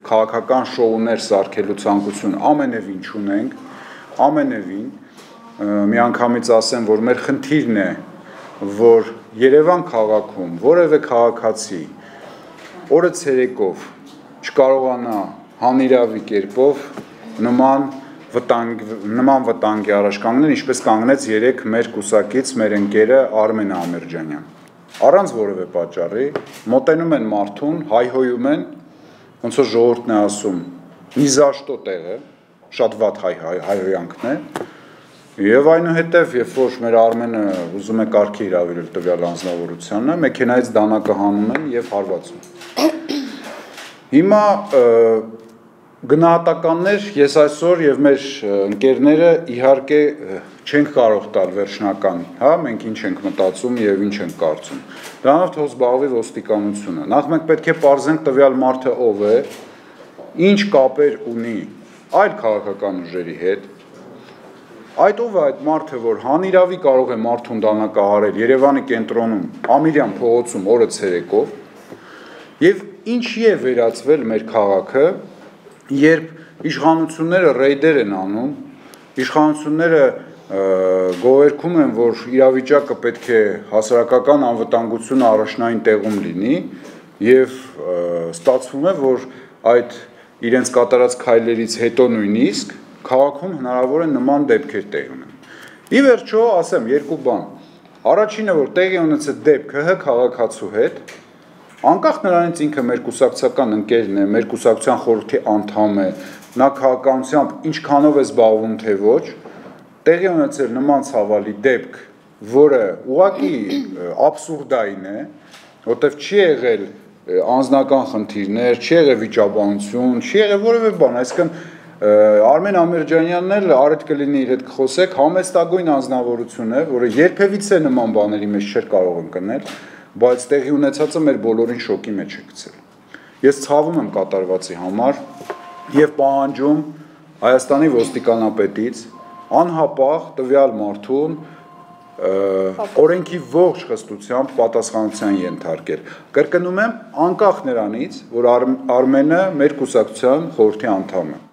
քաղաքական շոուներ սարքելու ցանկություն ամենևին չունենք, ամենևին միանգամից ասեմ, որ մեր խնդիրն է, որ Երևան քաղաքում որևէ քաղաքացի օրը ցերեկով չկարողանա հանիրավի կերպով նման վտանգի առաջ կանգնել, ինչպես կանգնեց երեկ մեր կուսակից, մեր ընկերը Արմեն Ամերջանյան։ Առանց որևէ պատճառի մոտենում են մարդուն, հայհոյում են, ոնց որ ժողովուրդն է ասում, նիզաշտո տեղը, շատ վատ հայհոյանքն է, եւ այնուհետեւ, երբ որ մեր Արմենը ուզում է կարգի հրավիրել տվյալ անձնավորությանը, մեքենայից դանակը հանում են եւ հարվածում։ Հիմա գնահատականներ ես այսօր եւ մեր ընկերները իհարկե չենք կարող տալ վերջնական, հա, մենք ինչ ենք մտածում եւ ինչ ենք կարծում։ Դրանով թող զբաղվի ոստիկանությունը։ Նախ մենք պետք է պարզենք տվյալ մարդը ով է, ինչ կապեր ունի այլ քաղաքական ուժերի հետ։ Այդ ով է այդ մարդը, որ հանիրավի կարող է մարդուն դանակահարել Երևանի կենտրոնում, Ամիրյան փողոցում օրը ցերեկով, եւ ինչի է վերածվել մեր քաղաքը, երբ իշխանությունները ռեյդեր են անում, իշխանությունները գոհերքում են, որ իրավիճակը պետք է հասարակական անվտանգությունը առաջնային տեղում լինի, եւ ստացվում է, որ այդ իրենց կատարած քայլերից հետո նույնիսկ քաղաքում հնարավոր է նման դեպքեր տեղի ունեն։ Ի վերջո, ասեմ երկու բան։ Առաջինը, որ տեղի ունեցած դեպքը ՀՀ քաղաքացու հետ, անկախ նրանից ինքը մեր կուսակցական ընկերն է, մեր կուսակցության խորհրդի անդամ է, նա քաղաքականությամբ ինչքանով է զբաղվում թե ոչ, տեղի ունեցել նման ցավալի դեպք, որը ուղղակի աբսուրդային է, որտեղ չի եղել անձնական խնդիրներ, չի եղել վիճաբանություն, չի եղել որևէ բան, այսինքն Արմեն Ամերջանյանն էլ արդ կլինի իր հետ կխոսեք, համեստագույն անձնավորություն է, որը երբևիցե նման բաների մեջ չէր կարող ընկնել, բայց տեղի ունեցածը մեր բոլորին շոկի մեջ է գցել։ Ես ցավում եմ կատարվածի համար եւ պահանջում Հայաստանի ոստիկանապետից անհապաղ տվյալ մարդուն օրենքի ողջ խստությամբ պատասխանատվության ենթարկել։ Կրկնում եմ, անկախ նրանից, որ Արմենը մեր կուսակցության խորհրդի անդամ է։